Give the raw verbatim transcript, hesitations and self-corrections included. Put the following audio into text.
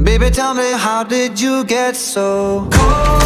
Baby, tell me, how did you get so cold?